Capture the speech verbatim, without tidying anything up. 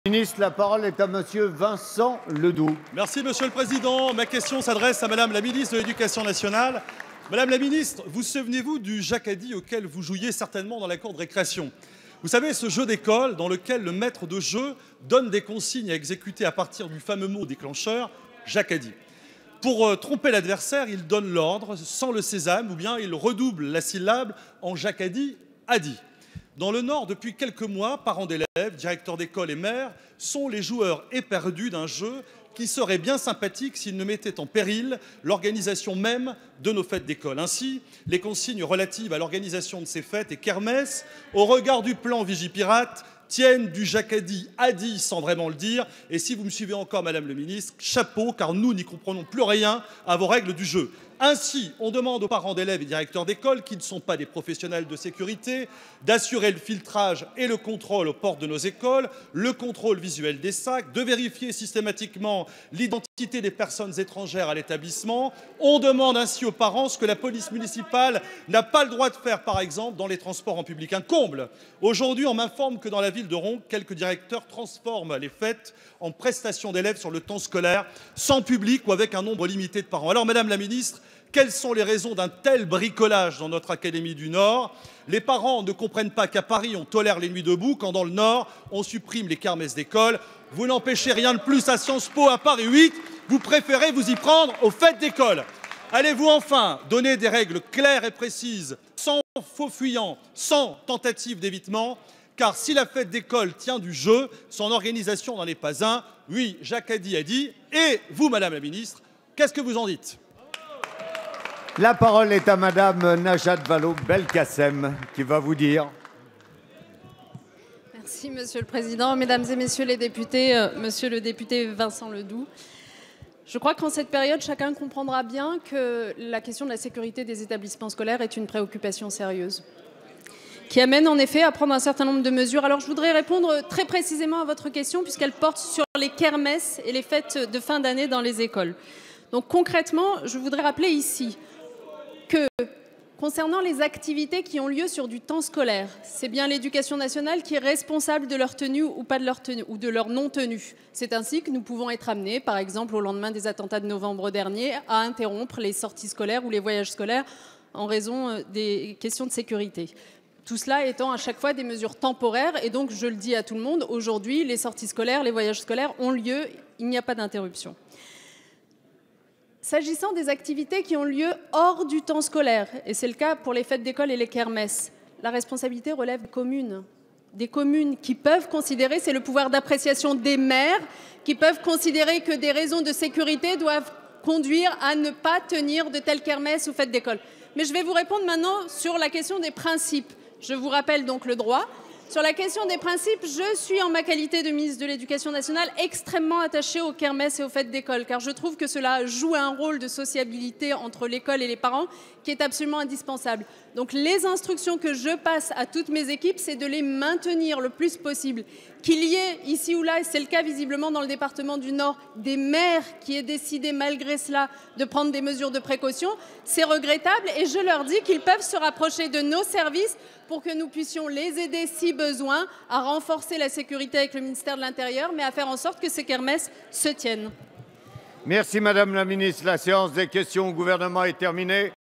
Ministre, la parole est à Monsieur Vincent Ledoux. Merci Monsieur le Président. Ma question s'adresse à Madame la Ministre de l'Éducation nationale. Madame la Ministre, vous souvenez-vous du jacadi auquel vous jouiez certainement dans la cour de récréation? Vous savez, ce jeu d'école dans lequel le maître de jeu donne des consignes à exécuter à partir du fameux mot déclencheur, jacadi. Pour euh, tromper l'adversaire, il donne l'ordre sans le sésame ou bien il redouble la syllabe en jacadi adi. Dans le Nord, depuis quelques mois, parents d'élèves, directeurs d'école et maires sont les joueurs éperdus d'un jeu qui serait bien sympathique s'il ne mettait en péril l'organisation même de nos fêtes d'école. Ainsi, les consignes relatives à l'organisation de ces fêtes et kermesses, au regard du plan Vigipirate, tiennent du jacadi adi sans vraiment le dire. Et si vous me suivez encore, Madame le Ministre, chapeau, car nous n'y comprenons plus rien à vos règles du jeu. Ainsi, on demande aux parents d'élèves et directeurs d'école, qui ne sont pas des professionnels de sécurité, d'assurer le filtrage et le contrôle aux portes de nos écoles, le contrôle visuel des sacs, de vérifier systématiquement l'identité des personnes étrangères à l'établissement. On demande ainsi aux parents ce que la police municipale n'a pas le droit de faire, par exemple, dans les transports en public. Un comble. Aujourd'hui, on m'informe que dans la ville de Roncq, quelques directeurs transforment les fêtes en prestations d'élèves sur le temps scolaire, sans public ou avec un nombre limité de parents. Alors, Madame la Ministre, quelles sont les raisons d'un tel bricolage dans notre Académie du Nord? Les parents ne comprennent pas qu'à Paris, on tolère les nuits debout, quand dans le Nord, on supprime les kermesses d'école. Vous n'empêchez rien de plus à Sciences Po à Paris huit, vous préférez vous y prendre aux fêtes d'école. Allez-vous enfin donner des règles claires et précises, sans faux fuyants, sans tentative d'évitement? Car si la fête d'école tient du jeu, son organisation n'en est pas un. Oui, jacadi a dit. Et vous, Madame la Ministre, qu'est-ce que vous en dites? La parole est à Madame Najat Vallaud-Belkacem qui va vous dire. Merci Monsieur le Président, Mesdames et Messieurs les députés, euh, Monsieur le député Vincent Ledoux. Je crois qu'en cette période, chacun comprendra bien que la question de la sécurité des établissements scolaires est une préoccupation sérieuse, qui amène en effet à prendre un certain nombre de mesures. Alors je voudrais répondre très précisément à votre question puisqu'elle porte sur les kermesses et les fêtes de fin d'année dans les écoles. Donc concrètement, je voudrais rappeler ici que concernant les activités qui ont lieu sur du temps scolaire, c'est bien l'Éducation nationale qui est responsable de leur tenue ou pas de leur tenue ou de leur non-tenue. C'est ainsi que nous pouvons être amenés, par exemple au lendemain des attentats de novembre dernier, à interrompre les sorties scolaires ou les voyages scolaires en raison des questions de sécurité. Tout cela étant à chaque fois des mesures temporaires et donc je le dis à tout le monde, aujourd'hui les sorties scolaires, les voyages scolaires ont lieu, il n'y a pas d'interruption. S'agissant des activités qui ont lieu hors du temps scolaire, et c'est le cas pour les fêtes d'école et les kermesses, la responsabilité relève des communes. Des communes qui peuvent considérer, c'est le pouvoir d'appréciation des maires, qui peuvent considérer que des raisons de sécurité doivent conduire à ne pas tenir de telles kermesses ou fêtes d'école. Mais je vais vous répondre maintenant sur la question des principes. Je vous rappelle donc le droit. Sur la question des principes, je suis en ma qualité de ministre de l'Éducation nationale extrêmement attachée aux kermesses et aux fêtes d'école, car je trouve que cela joue un rôle de sociabilité entre l'école et les parents qui est absolument indispensable. Donc les instructions que je passe à toutes mes équipes, c'est de les maintenir le plus possible. Qu'il y ait ici ou là, et c'est le cas visiblement dans le département du Nord, des maires qui aient décidé malgré cela de prendre des mesures de précaution, c'est regrettable et je leur dis qu'ils peuvent se rapprocher de nos services pour que nous puissions les aider si besoin à renforcer la sécurité avec le ministère de l'Intérieur, mais à faire en sorte que ces kermesses se tiennent. Merci Madame la Ministre. La séance des questions au gouvernement est terminée.